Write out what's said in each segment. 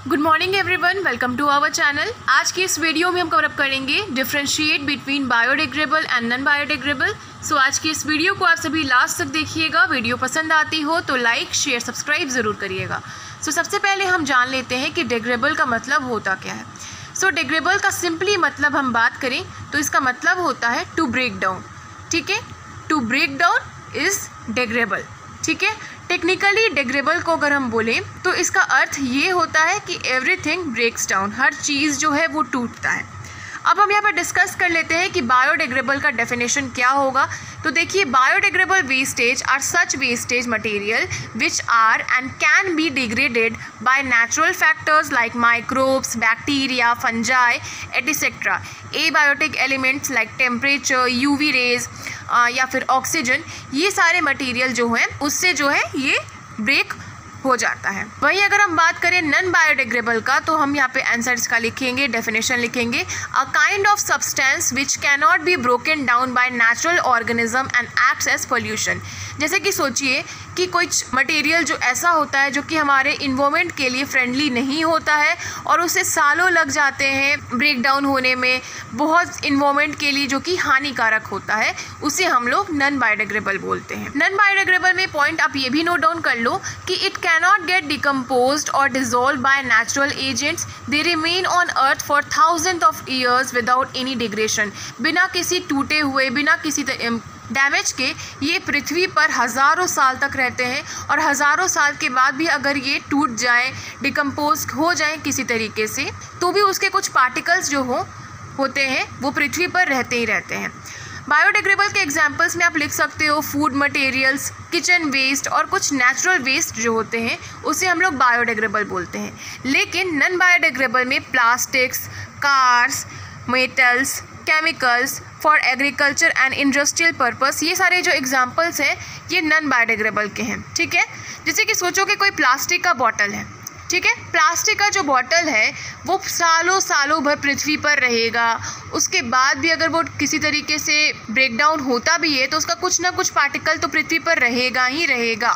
Good morning everyone, welcome to our channel. आज की इस वीडियो में हम कवर अप करेंगे differentiate between biodegradable and non biodegradable. So आज की इस वीडियो को आप सभी लास्ट तक देखिएगा। वीडियो पसंद आती हो तो लाइक शेयर सब्सक्राइब ज़रूर करिएगा। सो सबसे पहले हम जान लेते हैं कि डिग्रेडेबल का मतलब होता क्या है। सो डिग्रेडेबल का सिंपली मतलब हम बात करें तो इसका मतलब होता है टू ब्रेक डाउन। ठीक है, to break down is degradable. ठीक है, टेक्निकली डिग्रेडेबल को अगर हम बोलें तो इसका अर्थ ये होता है कि एवरीथिंग ब्रेक्स डाउन, हर चीज़ जो है वो टूटता है। अब हम यहाँ पर डिस्कस कर लेते हैं कि बायोडिग्रेडेबल का डेफिनेशन क्या होगा। तो देखिए, biodegradable wastage are such wastage material which are and can be degraded by natural factors like microbes, bacteria, fungi etcetera, abiotic elements like temperature, UV rays या फिर ऑक्सीजन। ये सारे मटेरियल जो हैं उससे जो है ये ब्रेक हो जाता है। वहीं अगर हम बात करें नॉन बायोडिग्रेडेबल का तो हम यहाँ पे आंसर इसका लिखेंगे, डेफिनेशन लिखेंगे, a kind of substance which can not be broken down by natural organism and acts as pollution. जैसे कि सोचिए कि कुछ मटेरियल जो ऐसा होता है जो कि हमारे इन्वायरमेंट के लिए फ्रेंडली नहीं होता है और उसे सालों लग जाते हैं ब्रेक डाउन होने में, बहुत इन्वायरमेंट के लिए जो कि हानिकारक होता है, उसे हम लोग नॉन बायोडिग्रेडेबल बोलते हैं। नॉन बायोडिग्रेडेबल में पॉइंट आप ये भी नोट डाउन कर लो कि it cannot get decomposed or dissolved by natural agents. They remain on earth for thousands of years without any degradation. बिना किसी टूटे हुए, बिना किसी डैमेज के ये पृथ्वी पर हज़ारों साल तक रहते हैं और हज़ारों साल के बाद भी अगर ये टूट जाएं, डिकम्पोज हो जाएं किसी तरीके से, तो भी उसके कुछ पार्टिकल्स जो होते हैं वो पृथ्वी पर रहते ही रहते हैं। बायोडिग्रेडेबल के एग्जांपल्स में आप लिख सकते हो फूड मटेरियल्स, किचन वेस्ट और कुछ नेचुरल वेस्ट जो होते हैं उसे हम लोग बायोडिग्रेडेबल बोलते हैं। लेकिन नॉन बायोडिग्रेडेबल में plastics, cars, metals, chemicals for agriculture and industrial purpose, ये सारे जो एग्जांपल्स हैं ये नॉन बायोडिग्रेडेबल के हैं। ठीक है, जैसे कि सोचो कि कोई प्लास्टिक का बॉटल है। ठीक है, प्लास्टिक का जो बॉटल है वो सालों सालों भर पृथ्वी पर रहेगा, उसके बाद भी अगर वो किसी तरीके से ब्रेक डाउन होता भी है तो उसका कुछ ना कुछ पार्टिकल तो पृथ्वी पर रहेगा ही रहेगा।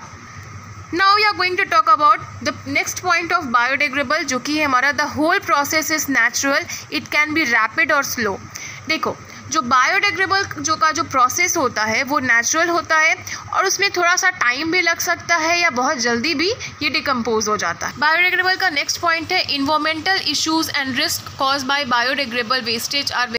Now we are going to talk about the next point of biodegradable, जो कि है हमारा the whole process is natural, it can be rapid और स्लो। देखो, जो बायोडिग्रेडेबल जो प्रोसेस होता है वो नेचुरल होता है और उसमें थोड़ा सा टाइम भी लग सकता है या बहुत जल्दी भी ये डिकम्पोज हो जाता है। बायोडिग्रेडेबल का नेक्स्ट पॉइंट है environmental issues and risk caused by biodegradable wastage are